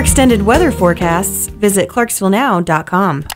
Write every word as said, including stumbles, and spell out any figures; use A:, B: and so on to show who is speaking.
A: extended weather forecasts, visit Clarksville Now dot com.